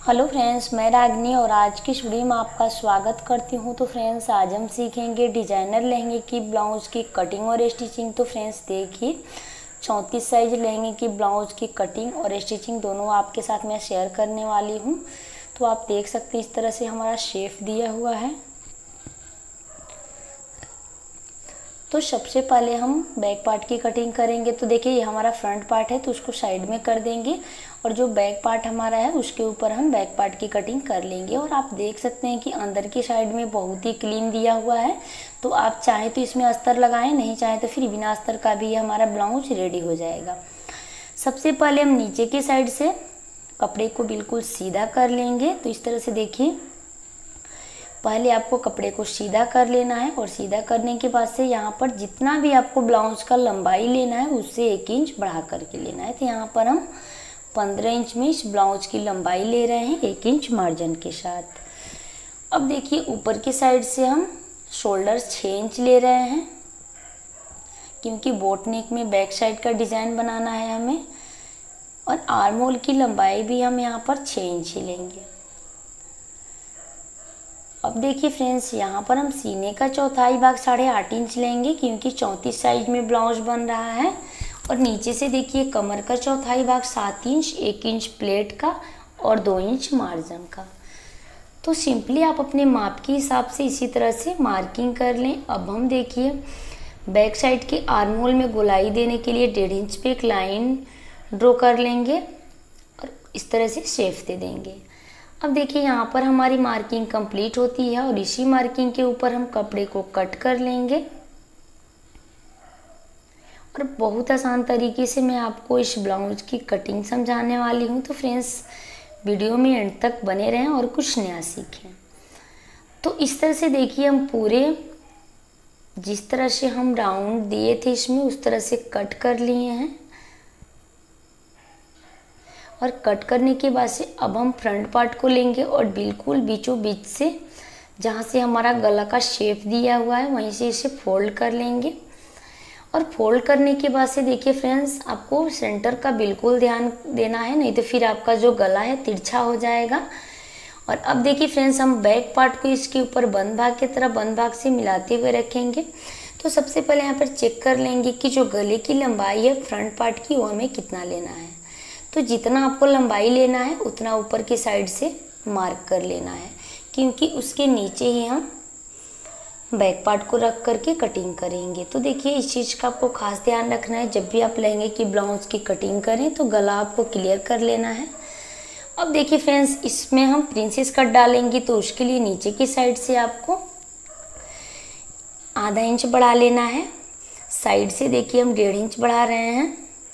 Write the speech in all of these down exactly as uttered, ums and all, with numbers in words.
Hello friends, मैं रागनी और आज की इस वीडियो में आपका स्वागत करती हूं। तो फ्रेंड्स, आज हम सीखेंगे डिजाइनर लहंगे की ब्लाउज़ की कटिंग और स्टिचिंग। तो फ्रेंड्स देखिए, चौंतीस साइज लहंगे की ब्लाउज़ की कटिंग और स्टिचिंग दोनों आपके साथ मैं शेयर करने वाली हूं। तो आप देख सकते हैं इस तरह से हमारा शेप दिया हुआ है। तो सबसे पहले हम बैक पार्ट की कटिंग करेंगे। तो देखिए, ये हमारा फ्रंट पार्ट है तो उसको साइड में कर देंगे और जो बैक पार्ट हमारा है उसके ऊपर हम बैक पार्ट की कटिंग कर लेंगे। और आप देख सकते हैं कि अंदर की साइड में बहुत ही क्लीन दिया हुआ है। तो आप चाहे तो इसमें अस्तर लगाएं, नहीं चाहे तो फिर बिना अस्तर का भी हमारा ब्लाउज रेडी हो जाएगा। सबसे पहले हम नीचे की साइड से कपड़े को बिल्कुल सीधा कर लेंगे। तो इस तरह से देखिए, पहले आपको कपड़े को सीधा कर लेना है और सीधा करने के बाद से यहाँ पर जितना भी आपको ब्लाउज का लंबाई लेना है उससे एक इंच बढ़ा करके लेना है। तो यहाँ पर हम पंद्रह इंच में इस ब्लाउज की लंबाई ले रहे हैं, एक इंच मार्जिन के साथ। अब देखिए, ऊपर की साइड से हम शोल्डर छः इंच ले रहे हैं क्योंकि बोट नेक में बैक साइड का डिज़ाइन बनाना है हमें। और आर्म होल की लंबाई भी हम यहाँ पर छः इंच ही लेंगे। अब देखिए फ्रेंड्स, यहाँ पर हम सीने का चौथाई भाग साढ़े आठ इंच लेंगे क्योंकि चौंतीस साइज में ब्लाउज बन रहा है। और नीचे से देखिए, कमर का चौथाई भाग सात इंच, एक इंच प्लेट का और दो इंच मार्जिन का। तो सिंपली आप अपने माप के हिसाब से इसी तरह से मार्किंग कर लें। अब हम देखिए, बैक साइड के आर्म होल में गोलाई देने के लिए डेढ़ इंच पे एक लाइन ड्रॉ कर लेंगे और इस तरह से शेप दे देंगे। अब देखिए, यहाँ पर हमारी मार्किंग कंप्लीट होती है और इसी मार्किंग के ऊपर हम कपड़े को कट कर लेंगे। और बहुत आसान तरीके से मैं आपको इस ब्लाउज की कटिंग समझाने वाली हूँ। तो फ्रेंड्स, वीडियो में एंड तक बने रहें और कुछ नया सीखें। तो इस तरह से देखिए, हम पूरे जिस तरह से हम राउंड दिए थे इसमें उस तरह से कट कर लिए हैं। और कट करने के बाद से अब हम फ्रंट पार्ट को लेंगे और बिल्कुल बीचों बीच से जहाँ से हमारा गला का शेप दिया हुआ है वहीं से इसे फोल्ड कर लेंगे। और फोल्ड करने के बाद से देखिए फ्रेंड्स, आपको सेंटर का बिल्कुल ध्यान देना है, नहीं तो फिर आपका जो गला है तिरछा हो जाएगा। और अब देखिए फ्रेंड्स, हम बैक पार्ट को इसके ऊपर बंद भाग की तरह बंद भाग से मिलाते हुए रखेंगे। तो सबसे पहले यहाँ पर चेक कर लेंगे कि जो गले की लंबाई है फ्रंट पार्ट की वो हमें कितना लेना है। तो जितना आपको लंबाई लेना है उतना ऊपर की साइड से मार्क कर लेना है क्योंकि उसके नीचे ही हम बैक पार्ट को रख करके कटिंग करेंगे। तो देखिए, इस चीज़ का आपको खास ध्यान रखना है, जब भी आप लहंगे की ब्लाउज की कटिंग करें तो गला आपको क्लियर कर लेना है। अब देखिए फ्रेंड्स, इसमें हम प्रिंसेस कट डालेंगे तो उसके लिए नीचे की साइड से आपको आधा इंच बढ़ा लेना है। साइड से देखिए, हम डेढ़ इंच बढ़ा रहे हैं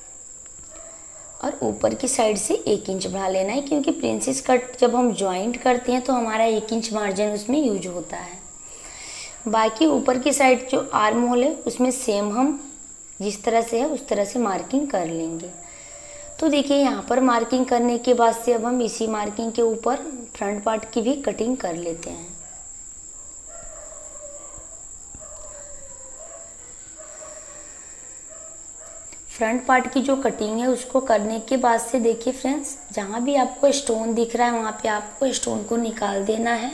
और ऊपर की साइड से एक इंच बढ़ा लेना है क्योंकि प्रिंसेस कट जब हम जॉइंट करते हैं तो हमारा एक इंच मार्जिन उसमें यूज होता है। बाकी ऊपर की साइड जो आर्म होल है उसमें सेम हम जिस तरह से है उस तरह से मार्किंग कर लेंगे। तो देखिए, यहाँ पर मार्किंग करने के बाद से अब हम इसी मार्किंग के ऊपर फ्रंट पार्ट की भी कटिंग कर लेते हैं। फ्रंट पार्ट की जो कटिंग है उसको करने के बाद से देखिए फ्रेंड्स, जहाँ भी आपको स्टोन दिख रहा है वहाँ पे आपको स्टोन को निकाल देना है।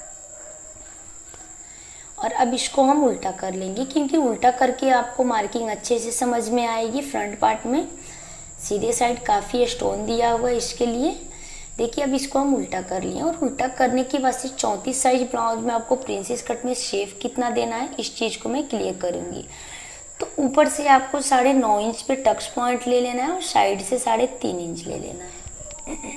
और अब इसको हम उल्टा कर लेंगे क्योंकि उल्टा करके आपको मार्किंग अच्छे से समझ में आएगी। फ्रंट पार्ट में सीधे साइड काफ़ी स्टोन दिया हुआ है, इसके लिए देखिए अब इसको हम उल्टा कर लिए। और उल्टा करने के बाद से चौंतीस साइज ब्लाउज में आपको प्रिंसेस कट में शेप कितना देना है इस चीज़ को मैं क्लियर करूँगी। तो ऊपर से आपको साढ़े नौ इंच पे टक्स पॉइंट ले लेना है और साइड से साढ़े तीन इंच ले लेना है।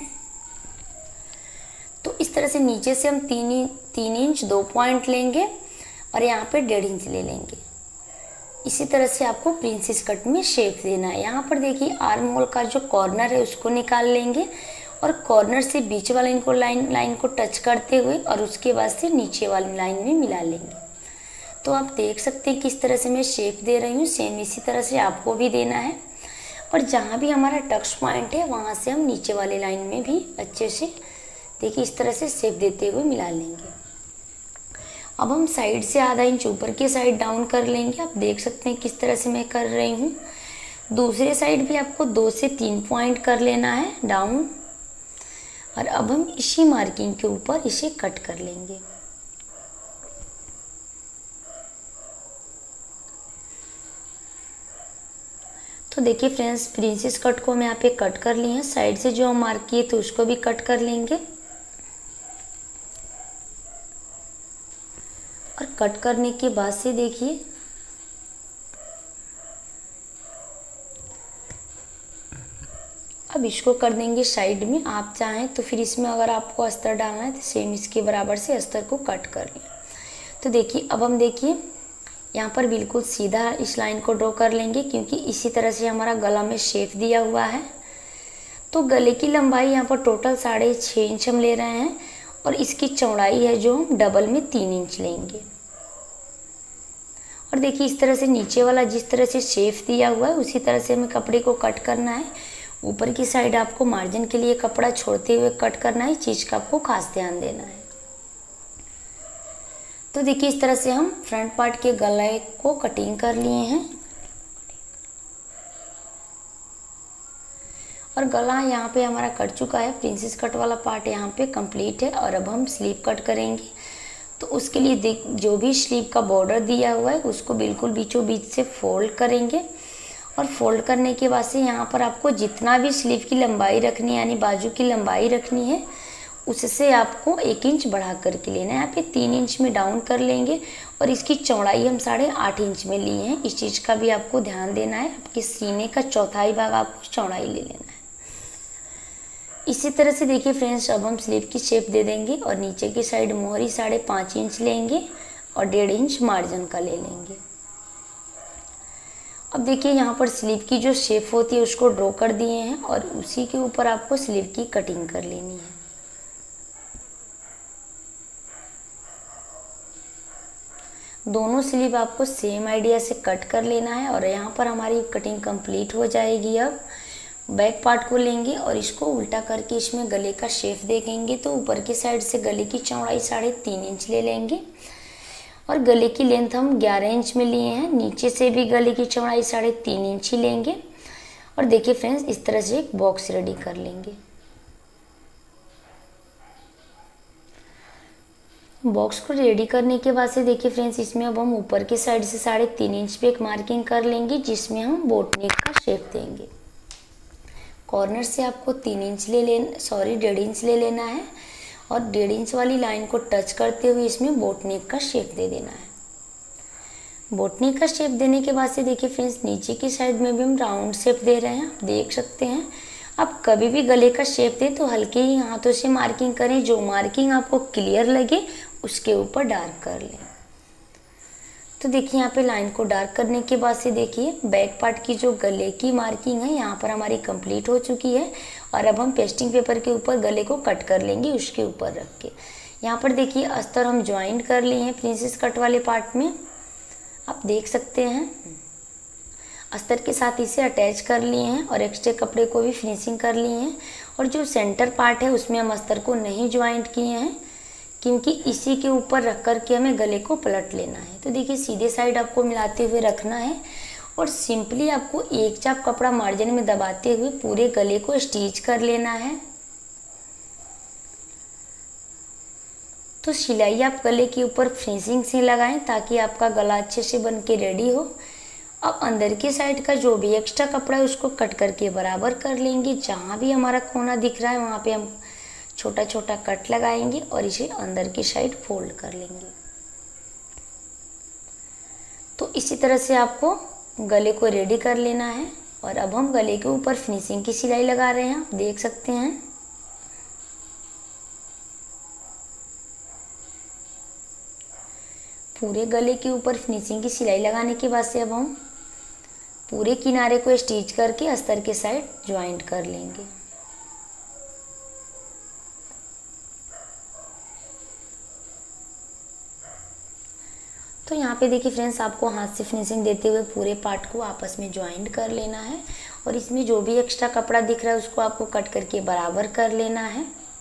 तो इस तरह से नीचे से हम तीन तीन इंच दो पॉइंट लेंगे और यहाँ पे डेढ़ इंच ले लेंगे। इसी तरह से आपको प्रिंसेस कट में शेप देना है। यहाँ पर देखिए, आर्म होल का जो कॉर्नर है उसको निकाल लेंगे और कॉर्नर से बीच वाले इनको लाइन लाइन को टच करते हुए और उसके बाद से नीचे वाली लाइन में मिला लेंगे। तो आप देख सकते हैं किस तरह से मैं शेप दे रही हूँ, सेम इसी तरह से आपको भी देना है। और जहाँ भी हमारा टक्स पॉइंट है वहाँ से हम नीचे वाले लाइन में भी अच्छे से देखिए इस तरह से शेप देते हुए मिला लेंगे। अब हम साइड से आधा इंच ऊपर की साइड डाउन कर लेंगे। आप देख सकते हैं किस तरह से मैं कर रही हूँ। दूसरे साइड भी आपको दो से तीन पॉइंट कर लेना है डाउन। और अब हम इसी मार्किंग के ऊपर इसे कट कर लेंगे। तो देखिए फ्रेंड्स, प्रिंसेस कट को हम यहाँ पे कट कर लिए हैं। साइड से जो हम मार्क किए तो उसको भी कट कर लेंगे। और कट करने के बाद से देखिए अब इसको कर देंगे साइड में। आप चाहें तो फिर इसमें अगर आपको अस्तर डालना है तो सेम इसके बराबर से अस्तर को कट कर लें। तो देखिए अब हम देखिए यहाँ पर बिल्कुल सीधा इस लाइन को ड्रॉ कर लेंगे, क्योंकि इसी तरह से हमारा गला में शेप दिया हुआ है। तो गले की लंबाई यहाँ पर टोटल साढ़े छः इंच हम ले रहे हैं और इसकी चौड़ाई है जो हम डबल में तीन इंच लेंगे। और देखिए इस तरह से नीचे वाला जिस तरह से शेप दिया हुआ है उसी तरह से हमें कपड़े को कट करना है। ऊपर की साइड आपको मार्जिन के लिए कपड़ा छोड़ते हुए कट करना है, इस चीज़ का आपको खास ध्यान देना है। तो देखिए इस तरह से हम फ्रंट पार्ट के गले को कटिंग कर लिए हैं और गला यहाँ पे हमारा कट चुका है। प्रिंसेस कट वाला पार्ट यहाँ पे कंप्लीट है और अब हम स्लीव कट करेंगे। तो उसके लिए देख जो भी स्लीव का बॉर्डर दिया हुआ है उसको बिल्कुल बीचों बीच से फोल्ड करेंगे और फोल्ड करने के बाद से यहाँ पर आपको जितना भी स्लीव की लंबाई रखनी है यानी बाजू की लंबाई रखनी है उससे आपको एक इंच बढ़ा करके लेना है। यहाँ पे तीन इंच में डाउन कर लेंगे और इसकी चौड़ाई हम साढ़े आठ इंच में लिए हैं। इस चीज़ का भी आपको ध्यान देना है। आपके सीने का चौथाई भाग आपको चौड़ाई ले लेना है। इसी तरह से देखिए फ्रेंड्स, अब हम स्लीव की शेप दे देंगे और नीचे की साइड मोहरी साढ़े पाँच इंच लेंगे और डेढ़ इंच मार्जिन का ले लेंगे। अब देखिए यहाँ पर स्लीव की जो शेप होती है उसको ड्रॉ कर दिए हैं और उसी के ऊपर आपको स्लीव की कटिंग कर लेनी है। दोनों स्लीव आपको सेम आइडिया से कट कर लेना है और यहाँ पर हमारी कटिंग कंप्लीट हो जाएगी। अब बैक पार्ट को लेंगे और इसको उल्टा करके इसमें गले का शेप देखेंगे। तो ऊपर की साइड से गले की चौड़ाई साढ़े तीन इंच ले लेंगे और गले की लेंथ हम ग्यारह इंच में लिए हैं। नीचे से भी गले की चौड़ाई साढ़े तीन इंच ही लेंगे और देखिए फ्रेंड्स इस तरह से एक बॉक्स रेडी कर लेंगे। बॉक्स को रेडी करने के बाद से देखिए फ्रेंड्स, इसमें अब हम ऊपर की साइड से साढ़े तीन इंच पे एक मार्किंग कर लेंगे जिसमें हम बोट नेक का शेप देंगे। कॉर्नर से आपको तीन इंच ले लेना सॉरी डेढ़ इंच ले लेना है और डेढ़ इंच वाली लाइन को टच करते हुए इसमें बोट नेक का शेप दे देना है। बोट नेक का शेप देने के बाद से देखिए फ्रेंड्स, नीचे की साइड में भी हम राउंड शेप दे रहे हैं, आप देख सकते हैं। आप कभी भी गले का शेप दें तो हल्के ही हाथों से मार्किंग करें। जो मार्किंग आपको क्लियर लगे उसके ऊपर डार्क कर लें। तो देखिए यहाँ पे लाइन को डार्क करने के बाद से देखिए बैक पार्ट की जो गले की मार्किंग है यहाँ पर हमारी कंप्लीट हो चुकी है और अब हम पेस्टिंग पेपर के ऊपर गले को कट कर लेंगे उसके ऊपर रख के। यहाँ पर देखिए अस्तर हम ज्वाइंट कर लिए हैं प्रिंसेस कट वाले पार्ट में, आप देख सकते हैं। अस्तर के साथ इसे अटैच कर लिए हैं और एक्स्ट्रा कपड़े को भी फिनिशिंग कर लिए हैं और जो सेंटर पार्ट है उसमें हम अस्तर को नहीं ज्वाइंट किए हैं क्योंकि इसी के ऊपर रख कर के हमें गले को पलट लेना है। तो देखिए सीधे साइड आपको मिलाते हुए रखना है और सिंपली आपको एक चाप कपड़ा मार्जिन में दबाते हुए पूरे गले को स्टिच कर लेना है। तो सिलाई आप गले के ऊपर फिनिशिंग से लगाएं ताकि आपका गला अच्छे से बन के रेडी हो। अब अंदर की साइड का जो भी एक्स्ट्रा कपड़ा है उसको कट करके बराबर कर लेंगे। जहाँ भी हमारा कोना दिख रहा है वहाँ पे हम छोटा छोटा कट लगाएंगे और इसे अंदर की साइड फोल्ड कर लेंगे। तो इसी तरह से आपको गले को रेडी कर लेना है और अब हम गले के ऊपर फिनिशिंग की सिलाई लगा रहे हैं, आप देख सकते हैं। पूरे गले के ऊपर फिनिशिंग की सिलाई लगाने के बाद से अब हम पूरे किनारे को स्टिच करके अस्तर के साइड ज्वाइंट कर लेंगे। तो यहाँ पे देखिए फ्रेंड्स, आपको हाथ से फिनिशिंग देते हुए पूरे पार्ट को आपस में ज्वाइंट कर लेना है और इसमें जो भी एक्स्ट्रा कपड़ा दिख रहा है उसको आपको कट करके बराबर कर लेना है।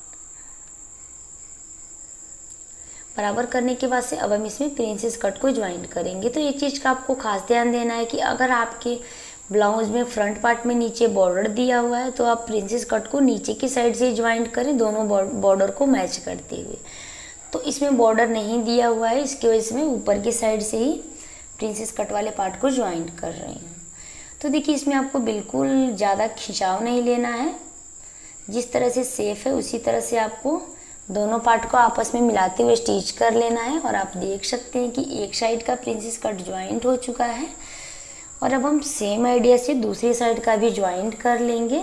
बराबर करने के बाद से अब हम इसमें प्रिंसेस कट को ज्वाइंट करेंगे। तो एक चीज़ का आपको खास ध्यान देना है कि अगर आपके ब्लाउज में फ्रंट पार्ट में नीचे बॉर्डर दिया हुआ है, तो आप प्रिंसेस कट को नीचे की साइड से ज्वाइंट करें, दोनों बॉर्डर को मैच करते हुए। तो इसमें बॉर्डर नहीं दिया हुआ है, इसकी वजह से मैं ऊपर की साइड से ही प्रिंसेस कट वाले पार्ट को ज्वाइंट कर रही हूँ। तो देखिए इसमें आपको बिल्कुल ज़्यादा खिंचाव नहीं लेना है, जिस तरह से सेफ है उसी तरह से आपको दोनों पार्ट को आपस में मिलाते हुए स्टिच कर लेना है। और आप देख सकते हैं कि एक साइड का प्रिंसेस कट ज्वाइंट हो चुका है, और अब हम सेम आइडिया से दूसरी साइड का भी ज्वाइंट कर लेंगे।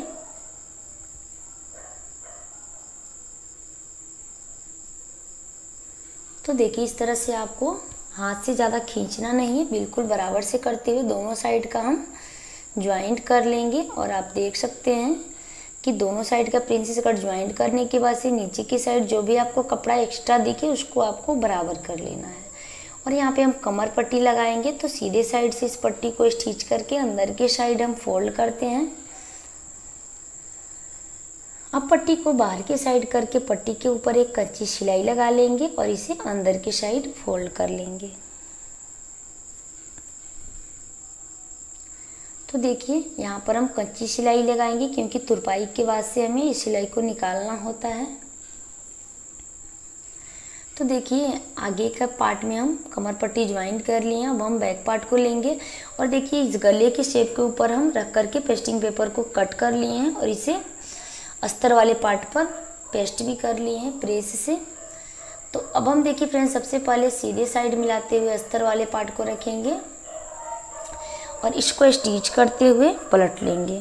तो देखिए इस तरह से आपको हाथ से ज़्यादा खींचना नहीं है, बिल्कुल बराबर से करते हुए दोनों साइड का हम ज्वाइंट कर लेंगे। और आप देख सकते हैं कि दोनों साइड का प्रिंसेस कट ज्वाइंट करने के बाद से नीचे की साइड जो भी आपको कपड़ा एक्स्ट्रा दिखे उसको आपको बराबर कर लेना है। और यहाँ पे हम कमर पट्टी लगाएंगे, तो सीधे साइड से इस पट्टी को स्टिच करके अंदर की साइड हम फोल्ड करते हैं। अब पट्टी को बाहर की साइड करके पट्टी के ऊपर एक कच्ची सिलाई लगा लेंगे और इसे अंदर की साइड फोल्ड कर लेंगे। तो देखिए यहाँ पर हम कच्ची सिलाई लगाएंगे, क्योंकि तुरपाई के बाद से हमें इस सिलाई को निकालना होता है। तो देखिए आगे का पार्ट में हम कमर पट्टी ज्वाइंट कर लिए हैं। अब हम बैक पार्ट को लेंगे और देखिए इस गले के शेप के ऊपर हम रख करके पेस्टिंग पेपर को कट कर लिए हैं और इसे अस्तर वाले पार्ट पर पेस्ट भी कर लिए हैं प्रेस से। तो अब हम देखिए फ्रेंड्स सबसे पहले सीधे साइड मिलाते हुए अस्तर वाले पार्ट को रखेंगे और इसको स्टिच करते हुए पलट लेंगे।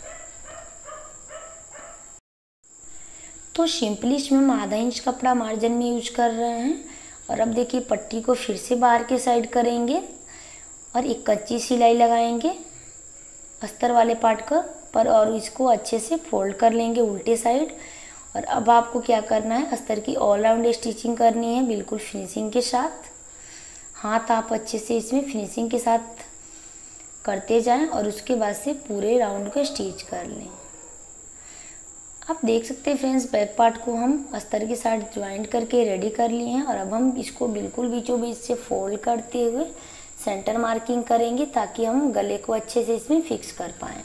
तो सिंपली इसमें हम आधा इंच कपड़ा मार्जिन में यूज कर रहे हैं। और अब देखिए पट्टी को फिर से बाहर के साइड करेंगे और एक कच्ची सिलाई लगाएंगे अस्तर वाले पार्ट का पर और इसको अच्छे से फोल्ड कर लेंगे उल्टे साइड। और अब आपको क्या करना है, अस्तर की ऑल राउंड स्टिचिंग करनी है बिल्कुल फिनिशिंग के साथ। हाथ आप अच्छे से इसमें फिनिशिंग के साथ करते जाएं और उसके बाद से पूरे राउंड को स्टिच कर लें। आप देख सकते हैं फ्रेंड्स बैक पार्ट को हम अस्तर के साथ ज्वाइंट करके रेडी कर लिए हैं। और अब हम इसको बिल्कुल बीचों बीच से फोल्ड करते हुए सेंटर मार्किंग करेंगे ताकि हम गले को अच्छे से इसमें फिक्स कर पाएँ।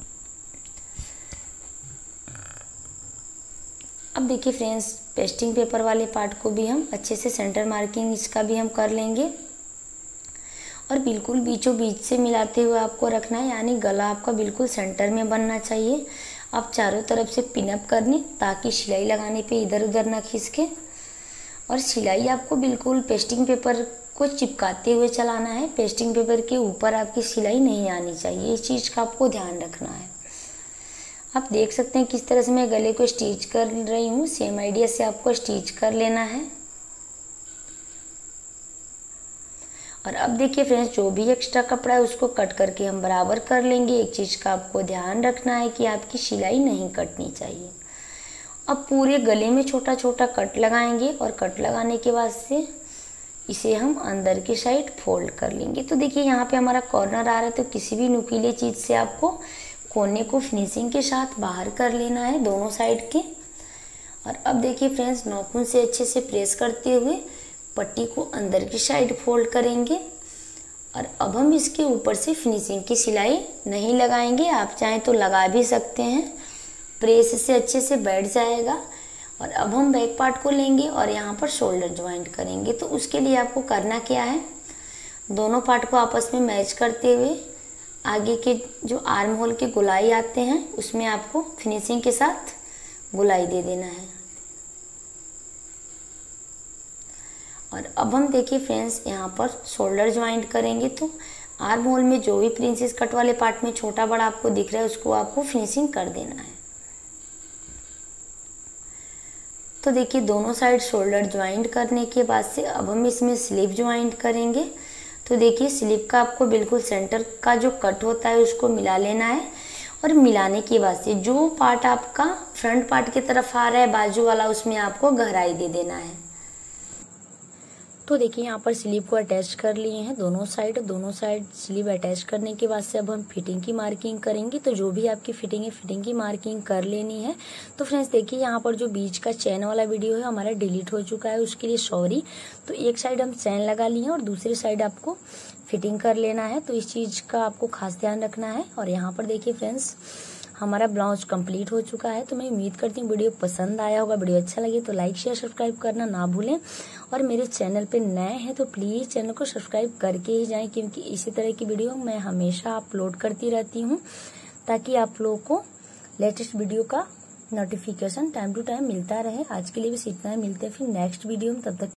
अब देखिए फ्रेंड्स पेस्टिंग पेपर वाले पार्ट को भी हम अच्छे से सेंटर मार्किंग इसका भी हम कर लेंगे और बिल्कुल बीचों बीच से मिलाते हुए आपको रखना है, यानी गला आपका बिल्कुल सेंटर में बनना चाहिए। आप चारों तरफ से पिनअप करनी ताकि सिलाई लगाने पे इधर उधर ना खिसके। और सिलाई आपको बिल्कुल पेस्टिंग पेपर को चिपकाते हुए चलाना है, पेस्टिंग पेपर के ऊपर आपकी सिलाई नहीं आनी चाहिए, इस चीज़ का आपको ध्यान रखना है। आप देख सकते हैं किस तरह से मैं गले को स्टिच कर रही हूँ, सेम आइडिया से आपको स्टिच कर लेना है। और अब देखिए फ्रेंड्स जो भी एक्स्ट्रा कपड़ा है उसको कट करके हम बराबर कर लेंगे। एक चीज़ का आपको ध्यान रखना है कि आपकी सिलाई नहीं कटनी चाहिए। अब पूरे गले में छोटा छोटा कट लगाएंगे और कट लगाने के बाद से इसे हम अंदर की साइड फोल्ड कर लेंगे। तो देखिए यहाँ पे हमारा कॉर्नर आ रहा है, तो किसी भी नुकीले चीज़ से आपको कोने को फिनिशिंग के साथ बाहर कर लेना है दोनों साइड के। और अब देखिए फ्रेंड्स नाखून से अच्छे से प्रेस करते हुए पट्टी को अंदर की साइड फोल्ड करेंगे। और अब हम इसके ऊपर से फिनिशिंग की सिलाई नहीं लगाएंगे, आप चाहें तो लगा भी सकते हैं, प्रेस से अच्छे से बैठ जाएगा। और अब हम बैक पार्ट को लेंगे और यहाँ पर शोल्डर ज्वाइंट करेंगे। तो उसके लिए आपको करना क्या है, दोनों पार्ट को आपस में मैच करते हुए आगे के जो आर्म होल के गोलाई आते हैं उसमें आपको फिनिशिंग के साथ गोलाई दे देना है। और अब हम देखिए फ्रेंड्स यहाँ पर शोल्डर ज्वाइंट करेंगे। तो आर्म होल में जो भी प्रिंसेस कट वाले पार्ट में छोटा बड़ा आपको दिख रहा है उसको आपको फिनिशिंग कर देना है। तो देखिए दोनों साइड शोल्डर ज्वाइंट करने के बाद से अब हम इसमें स्लीव ज्वाइंट करेंगे। तो देखिए स्लीव का आपको बिल्कुल सेंटर का जो कट होता है उसको मिला लेना है। और मिलाने के बाद से जो पार्ट आपका फ्रंट पार्ट की तरफ आ रहा है बाजू वाला उसमें आपको गहराई दे देना है। तो देखिए यहाँ पर स्लीव को अटैच कर लिए हैं दोनों साइड दोनों साइड स्लीव अटैच करने के बाद से अब हम फिटिंग की मार्किंग करेंगे। तो जो भी आपकी फिटिंग है फिटिंग की मार्किंग कर लेनी है। तो फ्रेंड्स देखिए यहाँ पर जो बीच का चैन वाला वीडियो है हमारा डिलीट हो चुका है, उसके लिए सॉरी। तो एक साइड हम चैन लगा लिए हैं और दूसरी साइड आपको फिटिंग कर लेना है। तो इस चीज का आपको खास ध्यान रखना है। और यहाँ पर देखिए फ्रेंड्स, हमारा ब्लाउज कंप्लीट हो चुका है। तो मैं उम्मीद करती हूँ वीडियो पसंद आया होगा। वीडियो अच्छा लगे तो लाइक शेयर सब्सक्राइब करना ना भूलें। और मेरे चैनल पे नए हैं तो प्लीज चैनल को सब्सक्राइब करके ही जाएं, क्योंकि इसी तरह की वीडियो मैं हमेशा अपलोड करती रहती हूँ, ताकि आप लोगों को लेटेस्ट वीडियो का नोटिफिकेशन टाइम टू टाइम मिलता रहे। आज के लिए बस इतना ही, मिलते हैं फिर नेक्स्ट वीडियो में। तब तक